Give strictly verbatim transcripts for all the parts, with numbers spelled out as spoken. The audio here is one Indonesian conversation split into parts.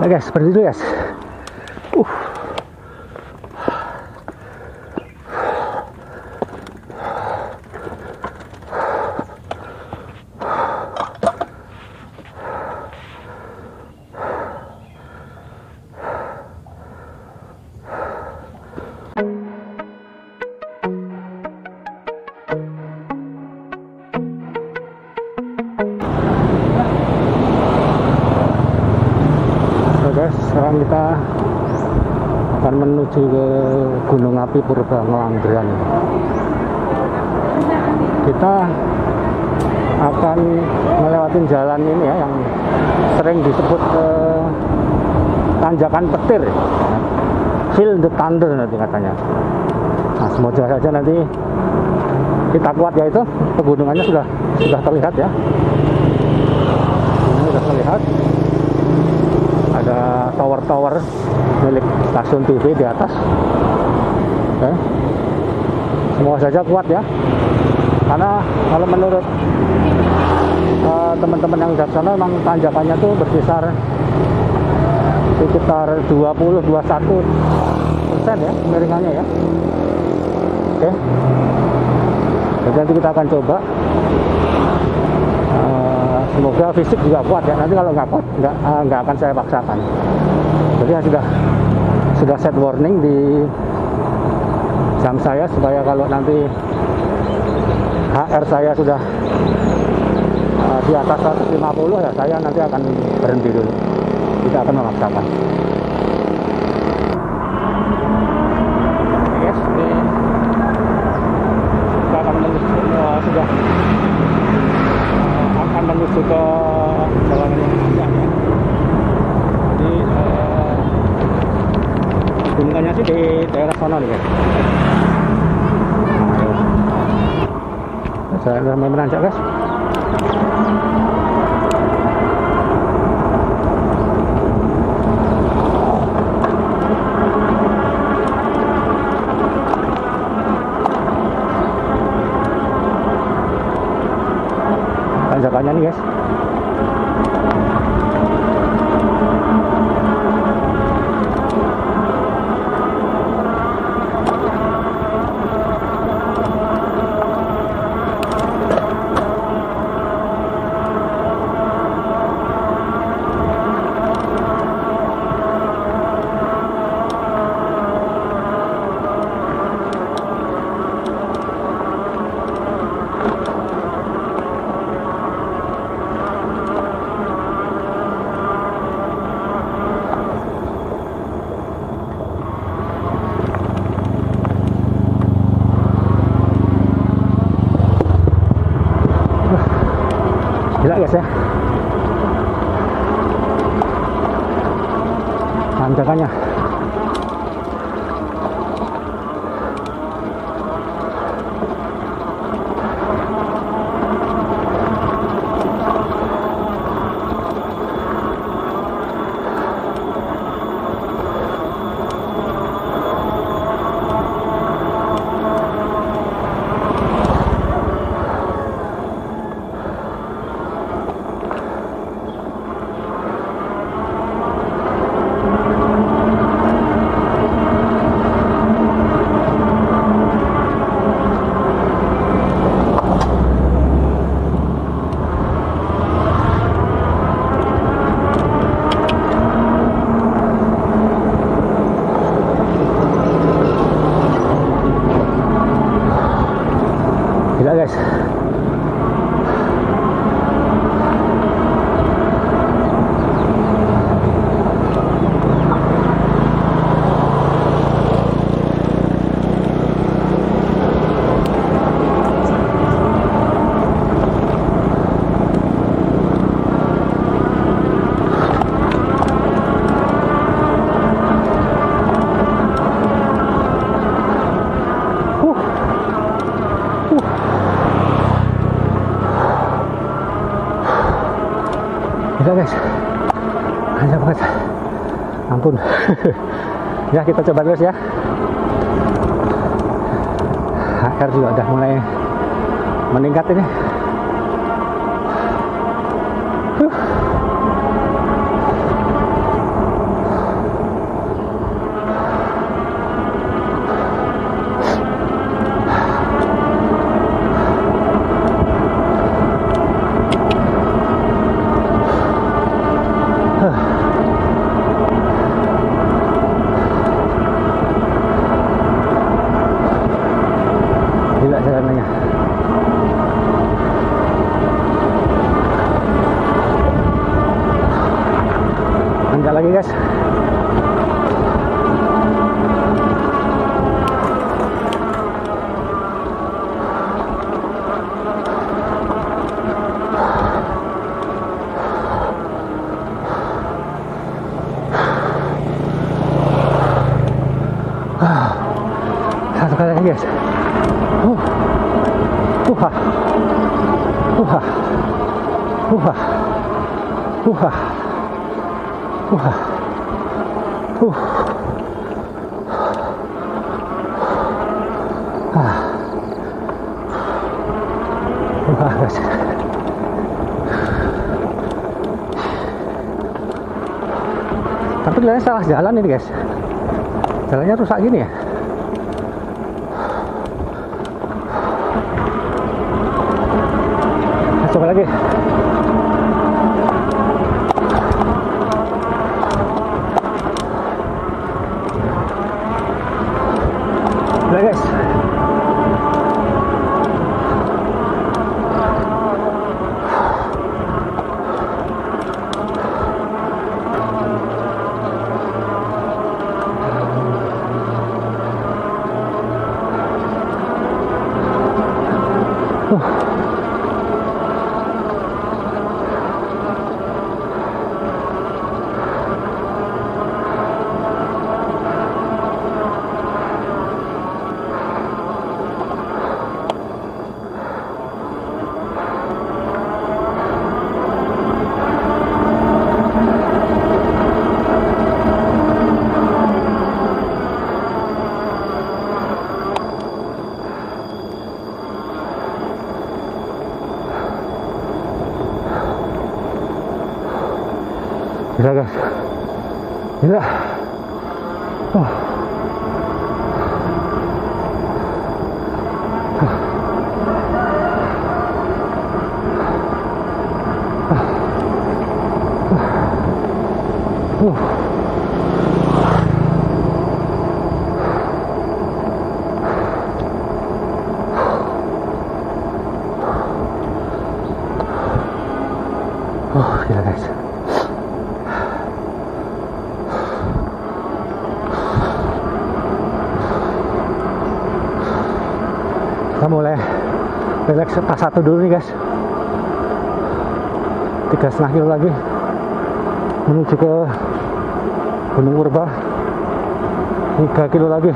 Oke guys, berhenti dulu guys. Uh. Sekarang kita akan menuju ke Gunung Api Purba Ngelanggeran. Kita akan melewati jalan ini ya, yang sering disebut eh, tanjakan petir, feel the thunder nanti katanya. Nah, semoga saja nanti kita kuat ya, itu pegunungannya sudah sudah terlihat ya. Ini sudah terlihat. Ada tower-tower milik stasiun T V di atas. Oke. Semoga saja kuat ya. Karena kalau menurut teman-teman uh, yang di sana, memang tanjakannya tuh berkisar sekitar dua puluh sampai dua puluh satu persen ya miringannya ya. Oke. Jadi nanti kita akan coba. Semoga fisik juga kuat ya. Nanti kalau nggak kuat, nggak uh, nggak akan saya paksakan. Jadi ya sudah sudah set warning di jam saya, supaya kalau nanti H R saya sudah uh, di atas seratus lima puluh ya, saya nanti akan berhenti dulu. Tidak akan memaksakan. Yes, ini kita akan menuju uh, sudah akan menuju ke jalanan yang panjang ya. Jadi eh, gunungannya sih di daerah sana nih guys. Nah, saya udah mau menanjak guys. Tanjakannya nih guys. Gila guys ya, tanjakannya. Gila guys. Gila guys, panjang banget, ampun. Ya kita coba terus ya. H R juga udah mulai meningkat ini. guys. Uh. Uha. Uha. Uha. Uha. Uha. Uh. Ah. Uha guys. Tapi kelihatannya salah jalan ini guys. Jalannya rusak gini ya. Nah, coba lagi. Udah guys. Gila guys, gila. Oh. Uh. Oh, gila guys. Kita mulai relax pas satu dulu nih guys. Tiga setengah kilo lagi menuju ke Gunung Purba. Tiga kilo lagi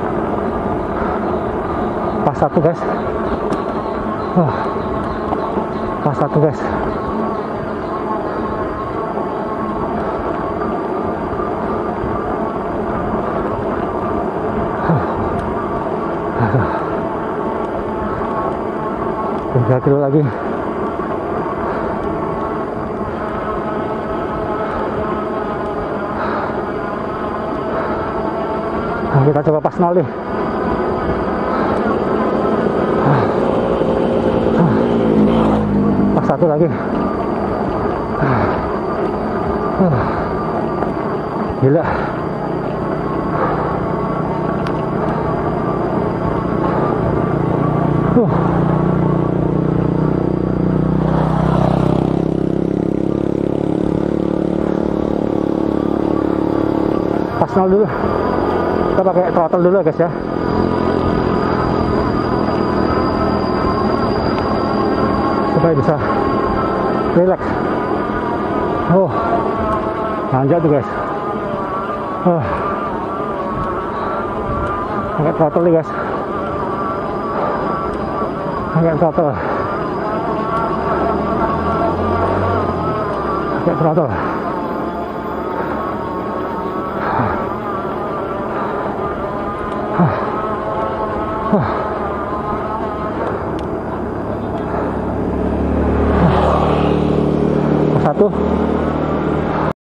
pas satu guys. Oh, pas satu guys. Tiga kilo lagi. Nah, kita coba pas nol nih. Pas satu lagi. Gila. Uh. Pas nol dulu. Kita pakai throttle dulu guys ya. Supaya bisa relax. Oh, nanjak tuh guys. Oh, pakai throttle nih guys. Pakai throttle. Pakai throttle. Satu